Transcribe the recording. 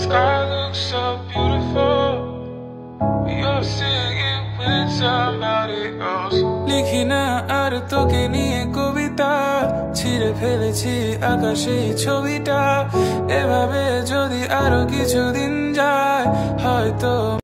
Sky looks so beautiful. You're singing with somebody else. লিখি না আর তোকে নিয়ে কবিতা, ছিঁড়ে ফেলেছি আকাশে ছবিটা। এভাবে যদি আরো কিছুদিন যায় হয়তো